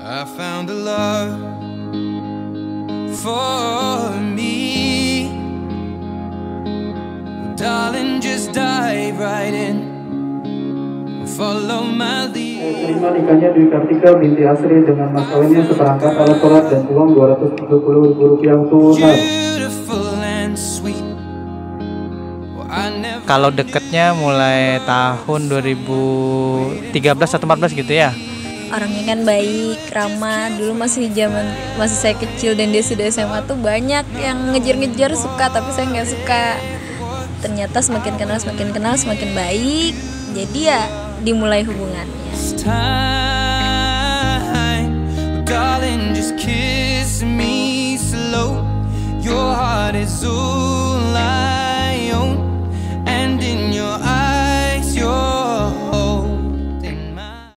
I found a love for me. Well, darling, just dive right in. Follow my lead. Terima nikahnya Dwi Kartika binti Asri dengan mas kawinnya seperangkat alat sholat dan uang Rp230.000 tunai. Beautiful and sweet. Well, I never... Kalau deketnya mulai tahun 2013 atau 14 gitu ya. Orangnya kan baik, ramah. Dulu masih saya kecil dan dia sudah SMA tuh banyak yang ngejar-ngejar suka, tapi saya nggak suka. Ternyata semakin kenal semakin baik. Jadi ya dimulai hubungannya. Time, darling, just kiss me slow. Your heart is all I